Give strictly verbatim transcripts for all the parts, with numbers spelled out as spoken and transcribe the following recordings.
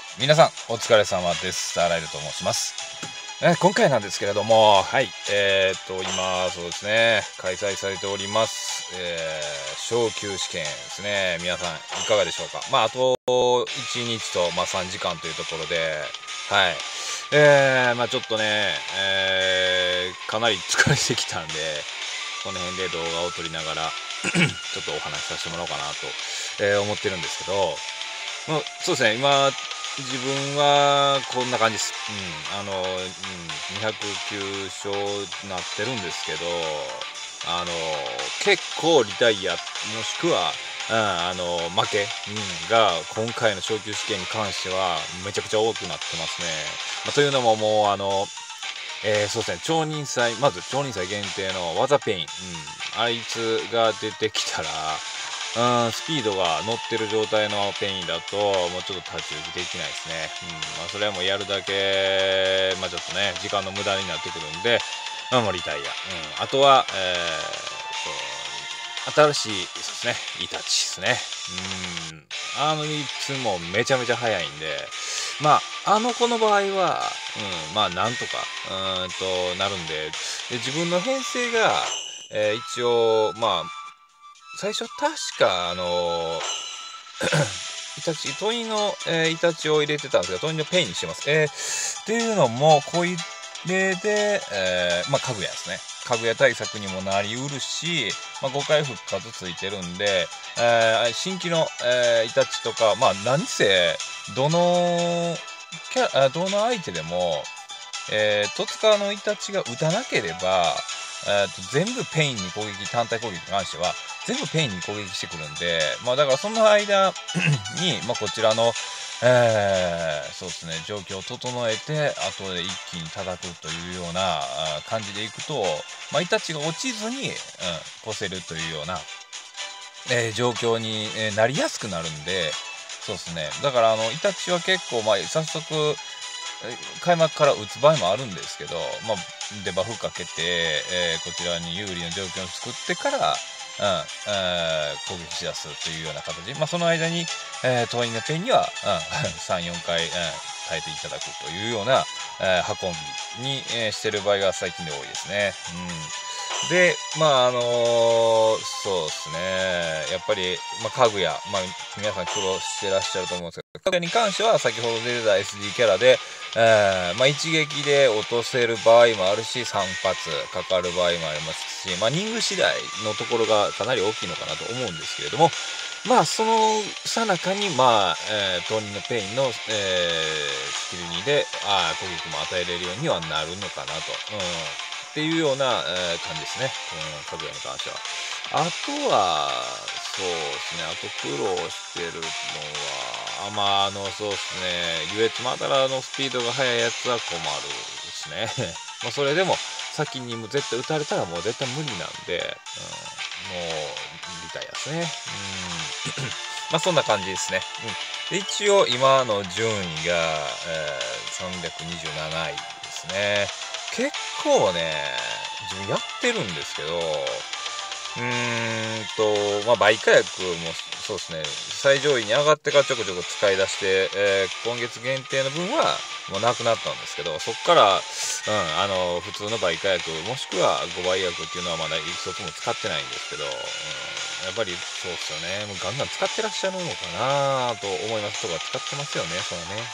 皆さんお疲れ様です。スターライドと申します。え今回なんですけれども、はい、えー、っと今そうですね、開催されております、えー、昇級試験ですね。皆さんいかがでしょうか。まああといちにちと、まあ、さんじかんというところで、はい、えー、まあちょっとね、えー、かなり疲れてきたんで、この辺で動画を撮りながらちょっとお話しさせてもらおうかなと、えー、思ってるんですけど、まあ、そうですね、今自分はこんな感じです。うん、あの、うん、にひゃくきゅう勝なってるんですけど、あの、結構リタイア、もしくは、うん、あの、負け、うん、が、今回の昇級試験に関しては、めちゃくちゃ多くなってますね。まあ、というのももう、あの、えー、そうですね、超人祭、まず超人祭限定の技ペイン、うん、あいつが出てきたら、うん、スピードが乗ってる状態のペインだと、もうちょっと太刀打ちできないですね。うん、まあ、それはもうやるだけ、まあちょっとね、時間の無駄になってくるんで、まあもうリタイア。うん、あとは、えー、と、新しい、そうですね、イタチですね。うん、あのいつもめちゃめちゃ速いんで、まあ、あの子の場合は、うん、まあなんとか、うんとなるんで、で自分の編成が、えー、一応、まあ、最初確かあのイタチ問いの、えー、イタチを入れてたんですが、問いのペインにしてます。えー、っていうのもこれで、えー、まあかぐやですね、かぐや対策にもなりうるし、まあ、ごかい復活ついてるんで、えー、新規の、えー、イタチとか、まあ何せどのキャどの相手でも、えー、戸塚のイタチが打たなければ、えー、と全部ペインに攻撃、単体攻撃に関しては全部ペインに攻撃してくるんで、まあだからその間に、まあこちらの、えー、そうですね、状況を整えて、後で一気に叩くというような感じでいくと、まあイタチが落ちずに、うん、越せるというような、えー、状況に、えーなりやすくなるんで、そうですね、だからあのイタチは結構、まあ早速、開幕から打つ場合もあるんですけど、まあ、でバフかけて、えーこちらに有利な状況を作ってから、うんえー攻撃しだすというような形、まあ、その間に、えー、党員のペンには、うん、さん、よんかい、うん、耐えていただくというような、えー運びに、えーしてる場合が最近で多いですね。うん、で、まああのーそうですね、やっぱり、まあ、かぐや、まあ、皆さん苦労してらっしゃると思うんですけど、かぐやに関しては先ほど出てた エスディー キャラで、えーまあ、一撃で落とせる場合もあるし、さん発かかる場合もありますし、まあ、リング次第のところがかなり大きいのかなと思うんですけれども、まあ、そのさなかに、まあ、えー、当人のペインの、えー、スキルにで、あ攻撃も与えれるようにはなるのかなと。うん、っていうような、えー、感じですね。うん、かぐやに関しては。あとは、そうですね、あと苦労してるのは、あまあ、あの、そうですね、ユエツマダラのスピードが速いやつは困るですね。まあ、それでも、先にも絶対打たれたらもう絶対無理なんで、うん、もう、リタイアですね。うん。まあ、そんな感じですね。うん。で、一応、今の順位が、えー、さんびゃくにじゅうなないですね。結構ね、自分やってるんですけど、うーんと、まあ、媒介薬もそうですね、最上位に上がってからちょこちょこ使い出して、えー今月限定の分はもうなくなったんですけど、そこから、うん、あの、普通の媒介薬、もしくはごばい薬っていうのはまだ一足も使ってないんですけど、うん、やっぱりそうっすよね、もうガンガン使ってらっしゃるのかなと思います。とか使ってますよね、そのね。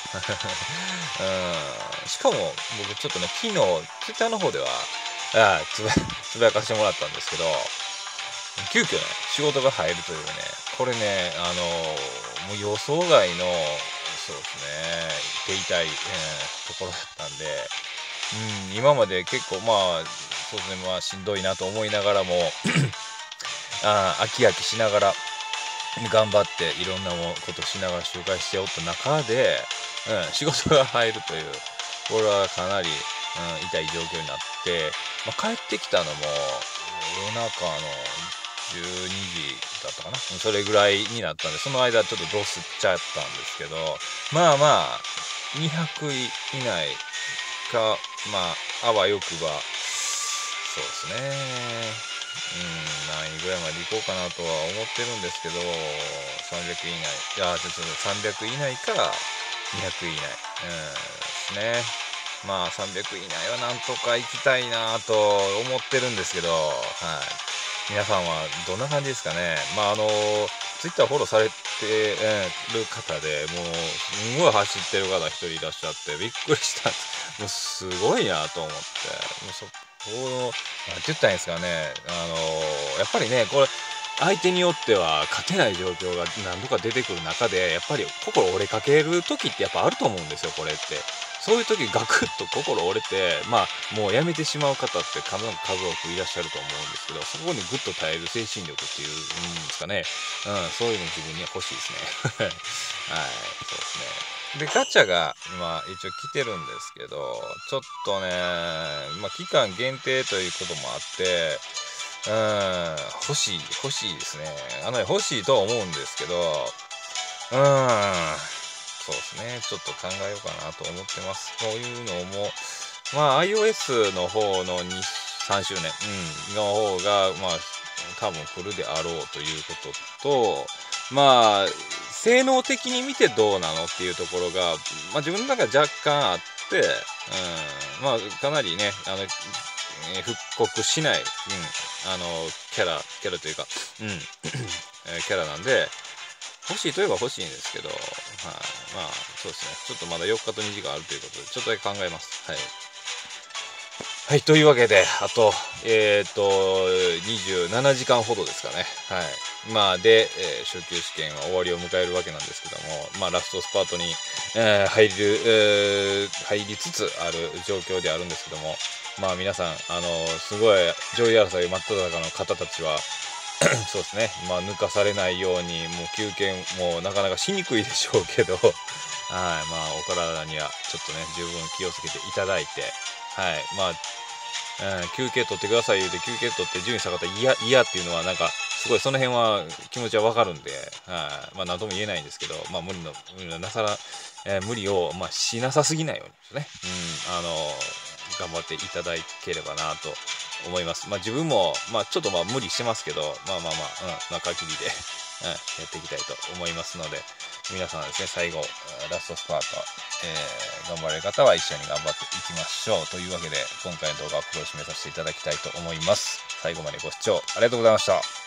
うん、しかも僕ちょっとね、昨日、ツイッターの方では、あつぶつぶやかしてもらったんですけど、急遽ね、仕事が入るというね、これね、あのもう予想外の、そうですね、手痛い、えーところだったんで、うん、今まで結構、まあ、そうですね、まあ、しんどいなと思いながらも、あ飽き飽きしながら、頑張っていろんなことしながら周回しておった中で、うん、仕事が入るという、これはかなり、うん、痛い状況になって、まあ、帰ってきたのも夜中のじゅうにじだったかな、それぐらいになったんで、その間ちょっとどうすっちゃったんですけど、まあまあにひゃくい以内か、まああわよくば、そうですね、うん、何位ぐらいまで行こうかなとは思ってるんですけど、さんびゃくい以内、いや、ちょっとさんびゃく以内か、 にひゃくい以内、うんですね。まあさんびゃく以内はなんとか行きたいなと思ってるんですけど、はい、皆さんはどんな感じですかね。まああのツイッターフォローされてる方でもうすごい走ってる方一人いらっしゃってびっくりした。もうすごいなと思って、もうそこのなんて言ったらいいんですかね。あのやっぱりねこれ相手によっては勝てない状況が何度か出てくる中でやっぱり心折れかける時ってやっぱあると思うんですよ。これってそういう時ガクッと心折れてまあもうやめてしまう方って数多くいらっしゃると思うんですけど、そこにグッと耐える精神力っていうんですかね、うん、そういうの自分には欲しいですね。はい、そうですね。でガチャが今一応来てるんですけど、ちょっとね、まあ、期間限定ということもあってうん、欲しい、欲しいですね。あのね、欲しいとは思うんですけど、うーん、そうですね。ちょっと考えようかなと思ってます。こういうのも、まあ、iOS の方のに、さんしゅうねん、うん、の方が、まあ、多分来るであろうということと、まあ、性能的に見てどうなのっていうところが、まあ、自分の中で若干あって、うん、まあ、かなりね、あの、えー復刻しない、うん、あの、キャラ、キャラというか、うん、えーキャラなんで、欲しいといえば欲しいんですけど、はい、まあ、そうですね。ちょっとまだよっかとにじかんあるということで、ちょっとだけ考えます。はい。はい、というわけで、あと、えっ、ー、と、にじゅうななじかんほどですかね。はい。まあ、で、えー、初級試験は終わりを迎えるわけなんですけども、まあ、ラストスパートに、えー、入る、えー、入りつつある状況であるんですけども、まあ、皆さん、あの、すごい上位争い真っ只中の方たちは、そうですね、まあ、抜かされないように、もう休憩もなかなかしにくいでしょうけど、はい、まあ、お体にはちょっとね、十分気をつけていただいて、はい、まあ、うん、休憩取ってください言うて休憩取って順位下がったら嫌嫌っていうのはなんかすごいその辺は気持ちはわかるんで、はい、まあ何とも言えないんですけど、まあ無理の無理のなさら、えー無理をまあしなさすぎないようにですね、うん、あの頑張っていただければなと思います。まあ自分もまあちょっとまあ無理してますけど、まあまあまあ、うん、まあ限りで、うん、やっていきたいと思いますので、皆さんですね、最後ラストスパート、えー、頑張れる方は一緒に頑張っていきましょうというわけで、今回の動画はここで締めさせていただきたいと思います。最後までご視聴ありがとうございました。